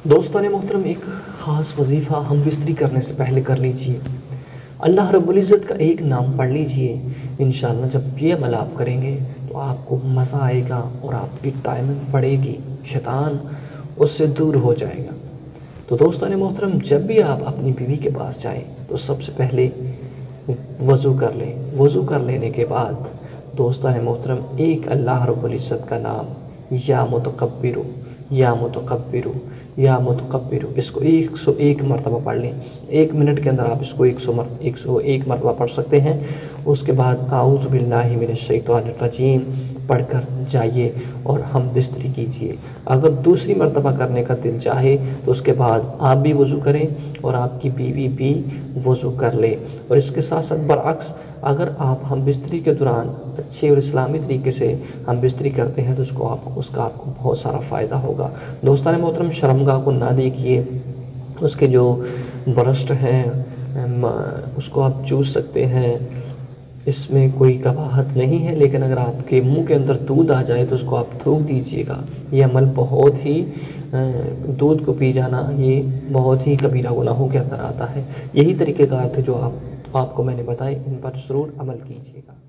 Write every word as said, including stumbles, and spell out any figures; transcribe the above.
دوستان محترم، ایک خاص وظیفہ ہم بستری کرنے سے پہلے کر لیجئے۔ اللہ رب العزت کا ایک نام پڑھ لیجئے۔ انشاءاللہ جب یہ عمل آپ کریں گے تو آپ کو مزہ آئے گا اور آپ کی ٹائمنگ بڑھے گی، شیطان اس سے دور ہو جائے گا۔ تو دوستان محترم، جب بھی آپ اپنی بیوی کے پاس جائیں تو سب سے پہلے وضو کر لیں۔ وضو کر لینے کے بعد دوستان محترم ایک اللہ رب العزت کا نام یا متکبر یا متکبر یا متکبر، اس کو ایک سو ایک مرتبہ پڑھ لیں۔ ایک منٹ کے اندر آپ اس کو ایک سو مر ایک سو ایک مرتبہ پڑھ سکتے ہیں۔ اس کے بعد اعوذ باللہ من الشیطان الرجیم پڑھ کر جائیے اور ہم بستری کیجیے۔ اگر دوسری مرتبہ کرنے کا دل چاہے تو اس کے بعد آپ بھی وضو کریں اور آپ کی بیوی بھی وضو کر لے۔ اور اس کے ساتھ ساتھ برعکس، اگر آپ ہم بستری کے دوران اچھے اور اسلامی طریقے سے ہم بستری کرتے ہیں تو اس کو آپ اس کا آپ کو بہت سارا فائدہ ہوگا۔ دوستان محترم، شرمگاہ کو نہ دیکھیے، اس کے جو برسٹ ہیں اس کو آپ چوس سکتے ہیں، اس میں کوئی قباحت نہیں ہے، لیکن اگر آپ کے منہ کے اندر دودھ آ جائے تو اس کو آپ تھوک دیجئے گا۔ یہ عمل بہت ہی دودھ کو پی جانا یہ بہت ہی کبیرہ گناہوں کے اندر آتا ہے۔ یہی طریقہ کار تھے جو آپ آپ کو میں نے بتائے، ان پر ضرور عمل کیجیے گا۔